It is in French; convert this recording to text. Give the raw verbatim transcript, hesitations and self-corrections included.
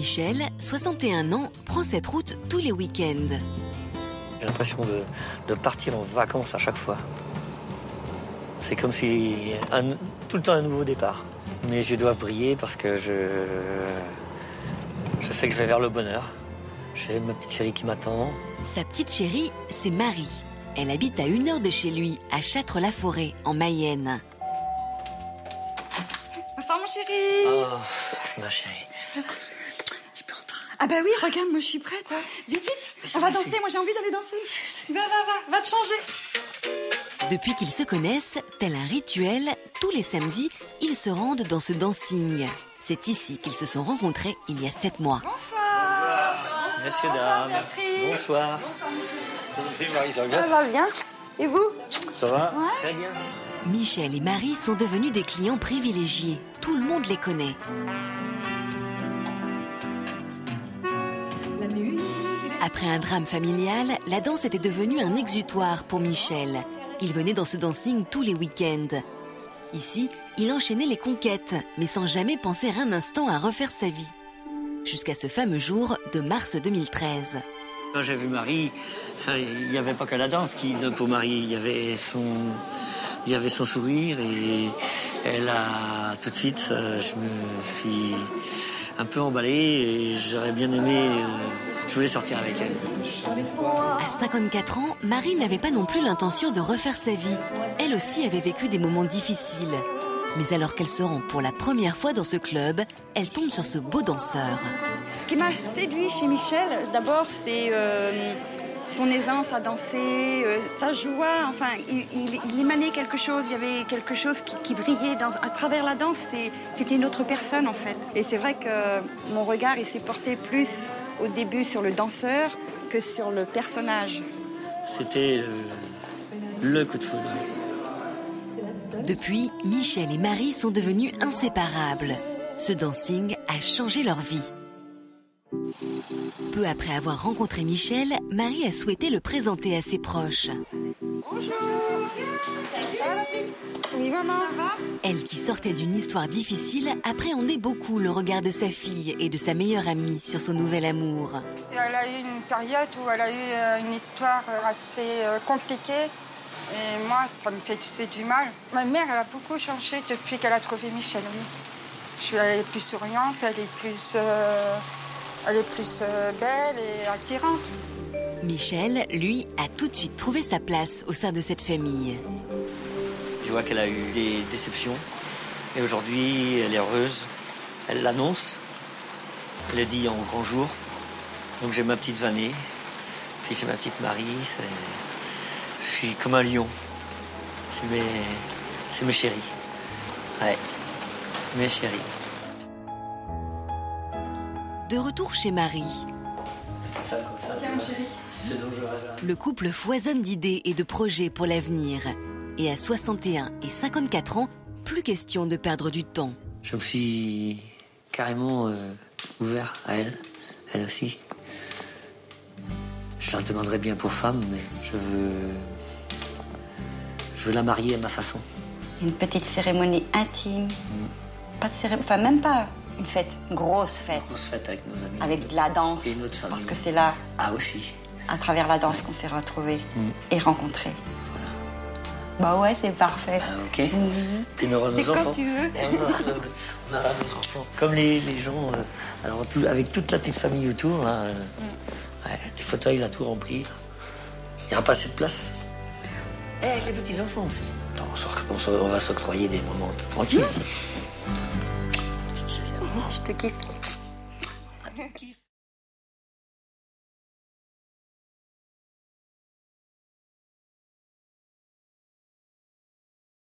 Michel, soixante et un ans, prend cette route tous les week-ends. J'ai l'impression de, de partir en vacances à chaque fois. C'est comme si un, tout le temps un nouveau départ. Mes yeux doivent briller parce que je, je sais que je vais vers le bonheur. J'ai ma petite chérie qui m'attend. Sa petite chérie, c'est Marie. Elle habite à une heure de chez lui, à Châtres-la-Forêt, en Mayenne. Bonsoir mon chéri. Oh, ma chérie. Ah bah oui, regarde, moi je suis prête. Hein. Vite, vite, on va danser, moi j'ai envie d'aller danser. Va, va, va, va te changer. Depuis qu'ils se connaissent, tel un rituel, tous les samedis, ils se rendent dans ce dancing. C'est ici qu'ils se sont rencontrés il y a sept mois. Bonsoir. Bonsoir. Messieurs, Bonsoir, dames. Béatrice. Bonsoir. Bonsoir, monsieur. Salut Marie, ça va bien? Ça va bien. Et vous? Ça va? Ouais. Très bien. Michel et Marie sont devenus des clients privilégiés. Tout le monde les connaît. La nuit. Après un drame familial, la danse était devenue un exutoire pour Michel. Il venait dans ce dancing tous les week-ends. Ici, il enchaînait les conquêtes, mais sans jamais penser un instant à refaire sa vie. Jusqu'à ce fameux jour de mars deux mille treize. Quand j'ai vu Marie, il n'y avait pas que la danse qui pour Marie, il y avait son, il y avait son sourire et elle a tout de suite, je me suis un peu emballé et j'aurais bien aimé, je voulais sortir avec elle. À cinquante-quatre ans, Marie n'avait pas non plus l'intention de refaire sa vie. Elle aussi avait vécu des moments difficiles. Mais alors qu'elle se rend pour la première fois dans ce club, elle tombe sur ce beau danseur. Ce qui m'a séduit chez Michel, d'abord, c'est euh, son aisance à danser, euh, sa joie. Enfin, il, il, il émanait quelque chose, il y avait quelque chose qui, qui brillait dans, à travers la danse. C'était une autre personne, en fait. Et c'est vrai que mon regard, il s'est porté plus au début sur le danseur que sur le personnage. C'était le, le coup de foudre. Depuis, Michel et Marie sont devenus inséparables. Ce dancing a changé leur vie. Peu après avoir rencontré Michel, Marie a souhaité le présenter à ses proches. Bonjour. Ça va la fille? Oui, maman. Ça va? Elle, qui sortait d'une histoire difficile, appréhendait beaucoup le regard de sa fille et de sa meilleure amie sur son nouvel amour. Elle a eu une période où elle a eu une histoire assez compliquée. Et moi, ça me fait c'est du mal. Ma mère, elle a beaucoup changé depuis qu'elle a trouvé Michel. Oui. Je suis, elle est plus souriante, elle est plus, euh, elle est plus euh, belle et attirante. Michel, lui, a tout de suite trouvé sa place au sein de cette famille. Je vois qu'elle a eu des déceptions. Et aujourd'hui, elle est heureuse. Elle l'annonce. Elle le dit en grand jour. Donc j'ai ma petite Vanée. Puis j'ai ma petite Marie. Je suis comme un lion. C'est mes, c'est mes chéris. Ouais, mes chéris. De retour chez Marie, Tiens, chérie. le couple foisonne d'idées et de projets pour l'avenir. Et à soixante et un et cinquante-quatre ans, plus question de perdre du temps. Je me suis carrément euh, ouvert à elle, elle aussi. Je la demanderais bien pour femme, mais je veux... Je veux la marier à ma façon. Une petite cérémonie intime. Mm. Pas de cérémonie, enfin même pas une fête, une grosse fête. Une grosse fête avec nos amis. Avec de la danse. Et notre famille. Parce que c'est là, Ah aussi. à travers la danse, qu'on s'est retrouvés Mm. et rencontrés. Voilà. Bah ouais, c'est parfait. Ah, ok. Mhm. Puis on aura C'est nos quand enfants. tu veux. Et on, aura, on aura nos enfants. Comme les, les gens, euh, alors tout, avec toute la petite famille autour, là, euh, Mm. ouais, les fauteuils, là, tout rempli. Là. Il n'y aura pas assez de place. Et les petits-enfants aussi. Non, on, s'oc- on s'o- on va s'octroyer des moments tranquilles. Petite chérie. Je te kiffe.